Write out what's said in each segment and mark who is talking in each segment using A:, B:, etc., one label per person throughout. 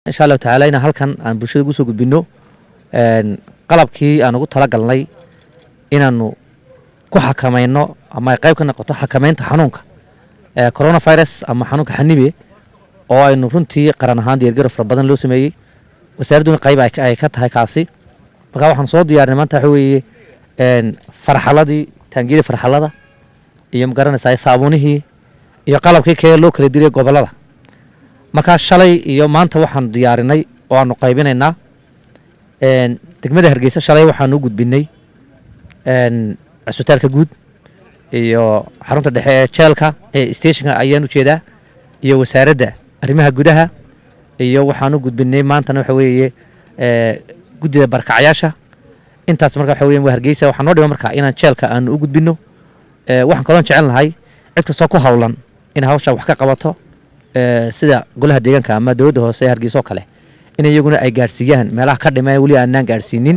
A: إن شاء الله تعالى إن هالكن عن برشة جوسو جبينو قلب كي أنا قلت طلق الله إنه كحكمينه أما يقيب كنا قطع حكمين تحنونك كورونا فيروس أما حنونك حنبي أو إنه رنتي قرن هان ديرجر في بدن لو سمي وسردون قيب أي كت هاي كاسي بقى وحن صوت يعني ما تحوي فرحلة دي تنجيل فرحلة ده يوم قرن ساي صابونه يقلب كي لو كرديري قبل ده ما كان شلي يوم ما أنت وحن ديارني وأنو قيبيننا تكمل هرجيسة شلي وحن وجود بيني عسبتالك جود iyo xarunta dhexe jeelka stationka ayaan u jeedaa iyo wasaaradda arrimaha gudaha iyo waxaan u gudbinay maanta waxa weeye gudida barkacyaasha intaas marka waxa weeye Hargeysa waxaan noo dhigay marka inaan jeelka aan u gudbino waxaan kaloo jecelnahay cid kasta ku hawlan in hawsha wax ka qabato sida golaha deegaanka ama dawladda hoose ee Hargeysa oo kale in iyaguna ay gaarsiiyaan meelaha ka dhimay wali aanan gaarsiinin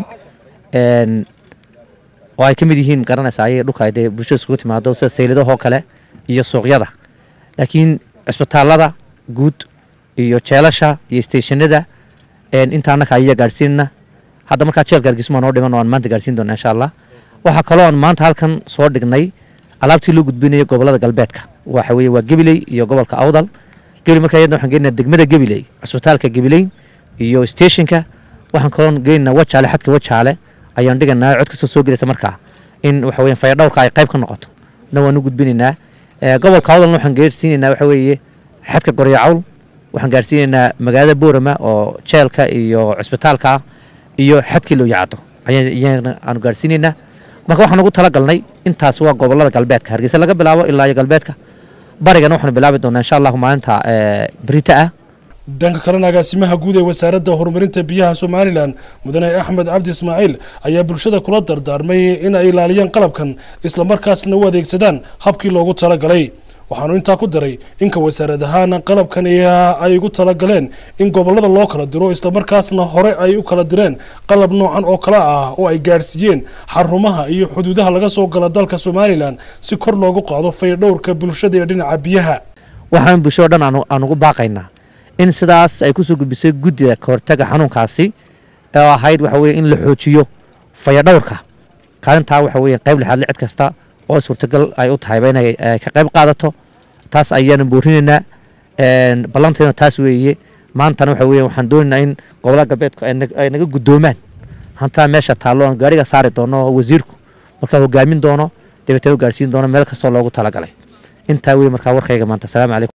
A: oo ay kamid yihiin garanaysaa ay dhulka ay bulshada isku timaado sida seyladaha kale iyo suuqyada laakiin cisbitaalada guud iyo jeelasha iyo stationada intaana ka ay gaarsiinna hadda marka jeel gaarsiismo noo dhiman oo aan maanta gaarsiin doona insha Allah waxa kale oo aan maanta halkan soo dhignay alaabtii loo gudbinayo gobolada galbeedka waxa weeye waa Gabiley iyo gobolka Awdal Gabiley marka ayadna waxaan geynaa degmada Gabiley cisbitaalka Gabiley iyo stationka waxaan kaloo geynaa wajaale xadka wajaale ayaan dhiganaa cod ka soo gelaysa marka in waxa weeye fayadhowrka ay qayb ka noqoto nawaan u gudbinaynaa gobolka Awdal waxaan gaarsiinaynaa waxa weeye xadka Goryaacawl waxaan gaarsiinaynaa magaalada Boorama oo jeelka iyo cisbitaalka iyo xadkii loo yaacdo ayaan gaarsiinaynaa marka waxaan ugu tala galnay intaas waa gobolada galbeedka Hargeysa laga bilaabo ilaa iyo galbeedka barigana waxaan bilaabi doonaa insha Allah maalinta Brita
B: dhanka kalena agaasimaha guud ee wasaaradda horumarinta biyaha Soomaaliland mudane Axmed Cabdi Ismaaciil ayaa bulshada kula dardaarmay in ay ilaaliyaan qalabkan isla markaasna u adeegsadaan habkii loogu tala galay waxaanu intaa ku daray in ka wasaaradahaan qalabkan ay ugu tala galeen in gobolada loo kala diro isla markaasna hore ay u kala direen qalab noocan oo kala ah oo ay gaarsiiyeen xarumaha iyo xuduudaha laga soo gala dalka Soomaaliland si kor loogu qaado fayadhowrka bulshada ee dhinaca biyaha
A: waxaan bulshada dhan aan ugu baaqaynaa in sidaas ay ku soo gudbisay gudida ka hortaga xanuunkaasi oo ahayd waxa weeye in la xoojiyo fayadhowrka kaalinta waxa weeye qayb lixaad cid kasta oo suurtagal ay u tahay inay ka qayb qaadato taas ayaan boorinaynaa ballanteena taas weeye maanta waxa weeye waxaan doonaynaa in gobolada galbeedka ay naga gudoomaan hanta meesha taalo aan gaariga saari doono wasiirku marka hogaamin doono dibadda gaarsiin doono meel kasta loogu tala galay inta weeye marka warkayga maanta salaam alaykum